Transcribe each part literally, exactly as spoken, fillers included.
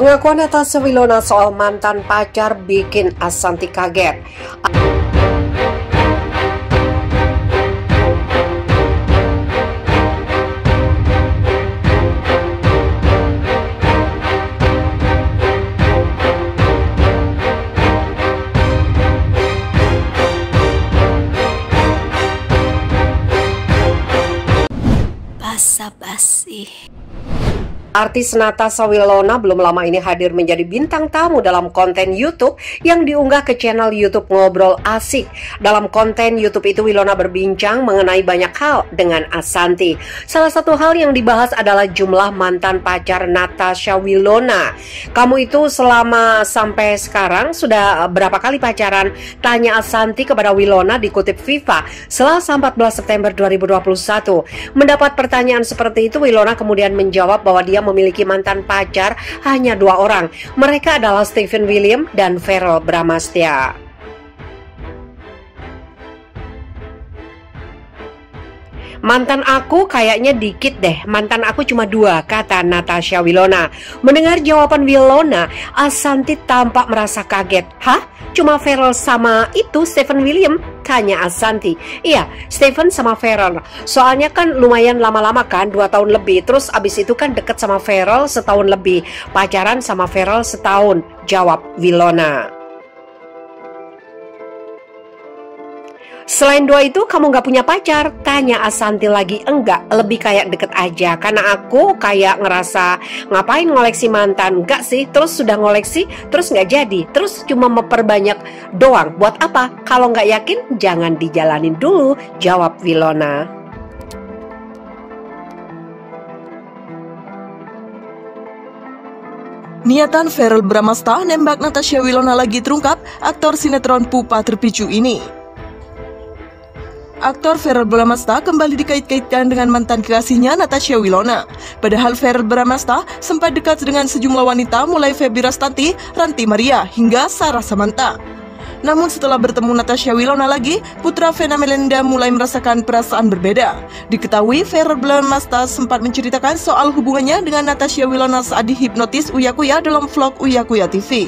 Pengakuan Natasha Wilona soal mantan pacar bikin Ashanty kaget. Basa-basi. Artis Natasha Wilona belum lama ini hadir menjadi bintang tamu dalam konten YouTube yang diunggah ke channel YouTube Ngobrol Asik. Dalam konten YouTube itu Wilona berbincang mengenai banyak hal dengan Ashanty. Salah satu hal yang dibahas adalah jumlah mantan pacar Natasha Wilona. Kamu itu selama sampai sekarang sudah berapa kali pacaran? Tanya Ashanty kepada Wilona dikutip Viva Selasa empat belas September dua ribu dua puluh satu. Mendapat pertanyaan seperti itu, Wilona kemudian menjawab bahwa dia memiliki mantan pacar hanya dua orang. Mereka adalah Stephen William dan Verrell Bramastya. Mantan aku kayaknya dikit deh, mantan aku cuma dua, kata Natasha Wilona. Mendengar jawaban Wilona, Ashanty tampak merasa kaget. Hah? Cuma Verrell sama itu Stephen William? Tanya Ashanty. Iya, Stephen sama Verrell. Soalnya kan lumayan lama-lama kan, dua tahun lebih. Terus abis itu kan deket sama Verrell setahun lebih. Pacaran sama Verrell setahun, jawab Wilona. Selain dua itu kamu gak punya pacar? Tanya Ashanty lagi. Enggak, lebih kayak deket aja. Karena aku kayak ngerasa ngapain ngoleksi mantan. Enggak sih, terus sudah ngoleksi, terus gak jadi. Terus cuma memperbanyak doang. Buat apa? Kalau gak yakin, jangan dijalanin dulu, jawab Wilona. Niatan Verrell Bramastya nembak Natasha Wilona lagi terungkap. Aktor sinetron Pupa terpicu ini. Aktor Verrell Bramastya kembali dikait-kaitkan dengan mantan kekasihnya Natasha Wilona. Padahal Verrell Bramastya sempat dekat dengan sejumlah wanita mulai Feby Rastanti, Ranti Maria, hingga Sarah Samantha. Namun setelah bertemu Natasha Wilona lagi, putra Vena Melinda mulai merasakan perasaan berbeda. Diketahui Verrell Bramastya sempat menceritakan soal hubungannya dengan Natasha Wilona saat dihipnotis Uya Kuya dalam vlog Uya Kuya T V.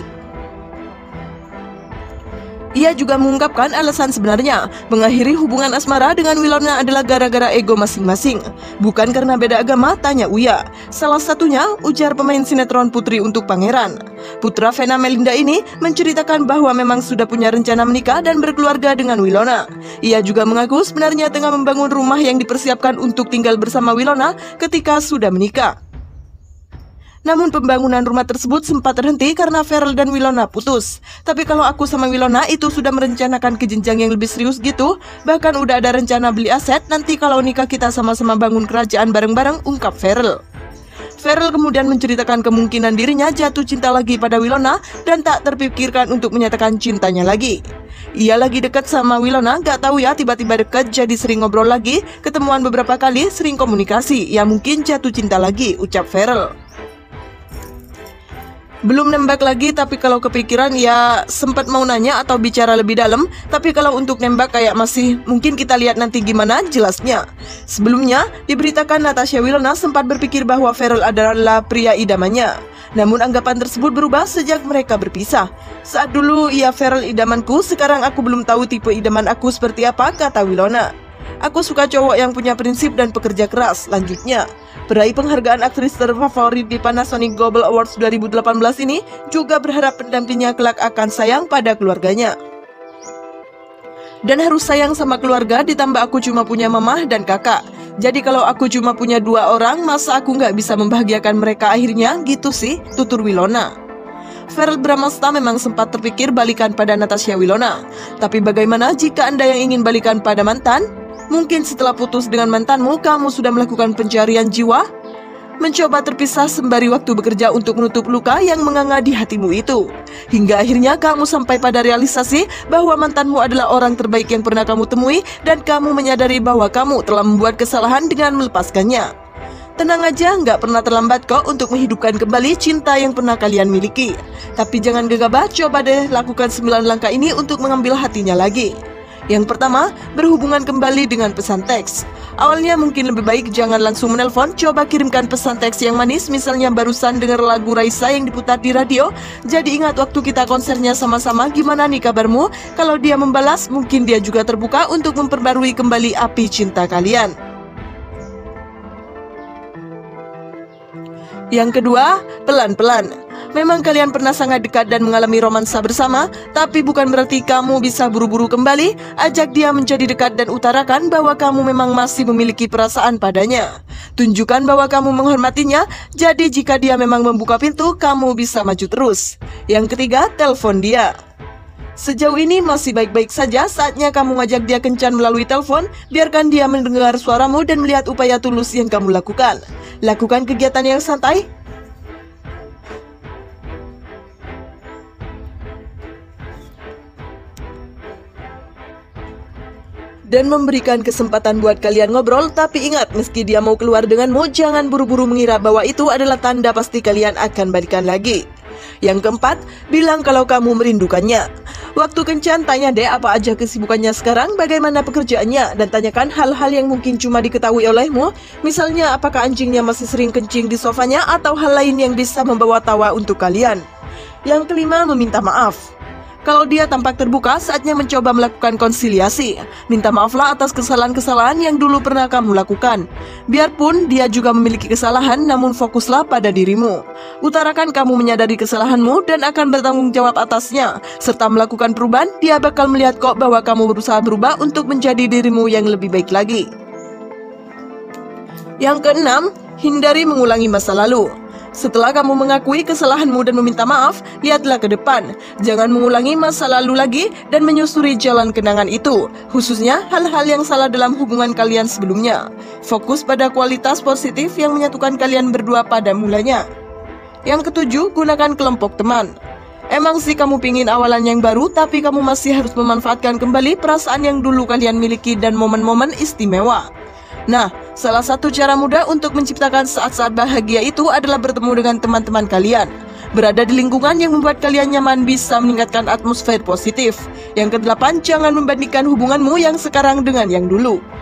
Ia juga mengungkapkan alasan sebenarnya mengakhiri hubungan asmara dengan Wilona adalah gara-gara ego masing-masing. Bukan karena beda agama, tanya Uya. Salah satunya, ujar pemain sinetron Putri untuk Pangeran. Putra Vena Melinda ini menceritakan bahwa memang sudah punya rencana menikah dan berkeluarga dengan Wilona. Ia juga mengaku sebenarnya tengah membangun rumah yang dipersiapkan untuk tinggal bersama Wilona ketika sudah menikah. Namun pembangunan rumah tersebut sempat terhenti karena Verrell dan Wilona putus. Tapi kalau aku sama Wilona itu sudah merencanakan ke jenjang yang lebih serius gitu. Bahkan udah ada rencana beli aset, nanti kalau nikah kita sama-sama bangun kerajaan bareng-bareng, ungkap Verrell. Verrell kemudian menceritakan kemungkinan dirinya jatuh cinta lagi pada Wilona dan tak terpikirkan untuk menyatakan cintanya lagi. Ia lagi dekat sama Wilona, gak tahu ya tiba-tiba dekat jadi sering ngobrol lagi, ketemuan beberapa kali, sering komunikasi, ya mungkin jatuh cinta lagi, ucap Verrell. Belum nembak lagi, tapi kalau kepikiran ya sempat mau nanya atau bicara lebih dalam. Tapi kalau untuk nembak kayak masih mungkin kita lihat nanti gimana jelasnya. Sebelumnya diberitakan Natasha Wilona sempat berpikir bahwa Verrell adalah pria idamannya. Namun anggapan tersebut berubah sejak mereka berpisah. Saat dulu ia Verrell idamanku, sekarang aku belum tahu tipe idaman aku seperti apa, kata Wilona. Aku suka cowok yang punya prinsip dan pekerja keras, lanjutnya. Peraih penghargaan aktris terfavorit di Panasonic Global Awards dua ribu delapan belas ini juga berharap pendampingnya kelak akan sayang pada keluarganya. Dan harus sayang sama keluarga, ditambah aku cuma punya mamah dan kakak. Jadi kalau aku cuma punya dua orang, masa aku nggak bisa membahagiakan mereka akhirnya, gitu sih, tutur Wilona. Verrell Bramastya memang sempat terpikir balikan pada Natasha Wilona. Tapi bagaimana jika Anda yang ingin balikan pada mantan? Mungkin setelah putus dengan mantanmu, kamu sudah melakukan pencarian jiwa? Mencoba terpisah sembari waktu bekerja untuk menutup luka yang menganga di hatimu itu. Hingga akhirnya kamu sampai pada realisasi bahwa mantanmu adalah orang terbaik yang pernah kamu temui dan kamu menyadari bahwa kamu telah membuat kesalahan dengan melepaskannya. Tenang aja, nggak pernah terlambat kok untuk menghidupkan kembali cinta yang pernah kalian miliki. Tapi jangan gegabah, coba deh lakukan sembilan langkah ini untuk mengambil hatinya lagi. Yang pertama, berhubungan kembali dengan pesan teks. Awalnya mungkin lebih baik jangan langsung menelpon, coba kirimkan pesan teks yang manis, misalnya barusan dengar lagu Raisa yang diputar di radio, jadi ingat waktu kita konsernya sama-sama, gimana nih kabarmu? Kalau dia membalas, mungkin dia juga terbuka untuk memperbarui kembali api cinta kalian. Yang kedua, pelan-pelan. Memang kalian pernah sangat dekat dan mengalami romansa bersama, tapi bukan berarti kamu bisa buru-buru kembali. Ajak dia menjadi dekat dan utarakan bahwa kamu memang masih memiliki perasaan padanya. Tunjukkan bahwa kamu menghormatinya, jadi jika dia memang membuka pintu, kamu bisa maju terus. Yang ketiga, telepon dia. Sejauh ini masih baik-baik saja, saatnya kamu ngajak dia kencan melalui telepon. Biarkan dia mendengar suaramu dan melihat upaya tulus yang kamu lakukan. Lakukan kegiatan yang santai, dan memberikan kesempatan buat kalian ngobrol. Tapi ingat, meski dia mau keluar denganmu, jangan buru-buru mengira bahwa itu adalah tanda pasti kalian akan balikan lagi. Yang keempat, bilang kalau kamu merindukannya. Waktu kencan, tanya deh apa aja kesibukannya sekarang, bagaimana pekerjaannya, dan tanyakan hal-hal yang mungkin cuma diketahui olehmu. Misalnya, apakah anjingnya masih sering kencing di sofanya, atau hal lain yang bisa membawa tawa untuk kalian. Yang kelima, meminta maaf. Kalau dia tampak terbuka, saatnya mencoba melakukan konsiliasi. Minta maaflah atas kesalahan-kesalahan yang dulu pernah kamu lakukan. Biarpun dia juga memiliki kesalahan, namun fokuslah pada dirimu. Utarakan kamu menyadari kesalahanmu dan akan bertanggung jawab atasnya. Serta melakukan perubahan, dia bakal melihat kok bahwa kamu berusaha berubah untuk menjadi dirimu yang lebih baik lagi. Yang keenam, hindari mengulangi masa lalu. Setelah kamu mengakui kesalahanmu dan meminta maaf, lihatlah ke depan. Jangan mengulangi masa lalu lagi dan menyusuri jalan kenangan itu, khususnya hal-hal yang salah dalam hubungan kalian sebelumnya. Fokus pada kualitas positif yang menyatukan kalian berdua pada mulanya. Yang ketujuh, gunakan kelompok teman. Emang sih kamu pingin awalan yang baru, tapi kamu masih harus memanfaatkan kembali perasaan yang dulu kalian miliki dan momen-momen istimewa. Nah, salah satu cara mudah untuk menciptakan saat-saat bahagia itu adalah bertemu dengan teman-teman kalian. Berada di lingkungan yang membuat kalian nyaman bisa meningkatkan atmosfer positif. Yang kedelapan, jangan membandingkan hubunganmu yang sekarang dengan yang dulu.